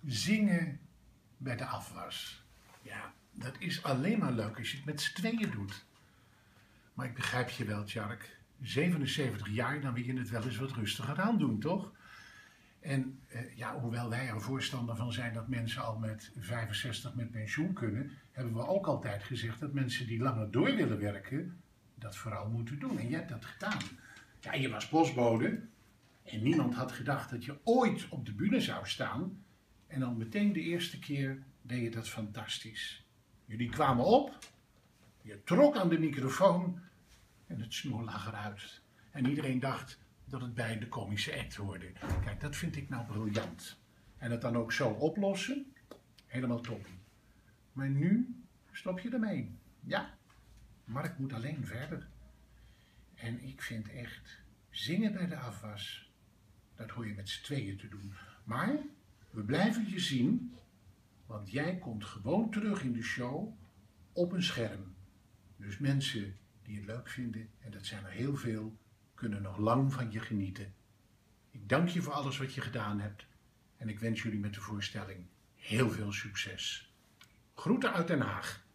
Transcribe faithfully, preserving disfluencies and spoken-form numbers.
Zingen bij de afwas. Ja, dat is alleen maar leuk als je het met z'n tweeën doet. Maar ik begrijp je wel, Tjark. zevenenzeventig jaar, dan wil je het wel eens wat rustiger aan doen, toch? En eh, ja, hoewel wij er voorstander van zijn dat mensen al met vijfenzestig met pensioen kunnen, hebben we ook altijd gezegd dat mensen die langer door willen werken, dat vooral moeten doen. En jij hebt dat gedaan. Ja, je was postbode en niemand had gedacht dat je ooit op de bühne zou staan. En dan meteen de eerste keer deed je dat fantastisch. Jullie kwamen op, je trok aan de microfoon en het snoer lag eruit. En iedereen dacht dat het bij de komische act hoorde. Kijk, dat vind ik nou briljant. En het dan ook zo oplossen, helemaal top. Maar nu stop je ermee. Ja, Mark moet alleen verder. En ik vind echt, zingen bij de afwas, dat hoor je met z'n tweeën te doen. Maar we blijven je zien, want jij komt gewoon terug in de show op een scherm. Dus mensen die het leuk vinden, en dat zijn er heel veel, kunnen nog lang van je genieten. Ik dank je voor alles wat je gedaan hebt en ik wens jullie met de voorstelling heel veel succes. Groeten uit Den Haag.